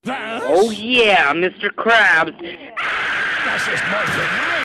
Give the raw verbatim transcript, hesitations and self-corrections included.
Was? Oh yeah, Mister Krabs. Das ist Mäuschen.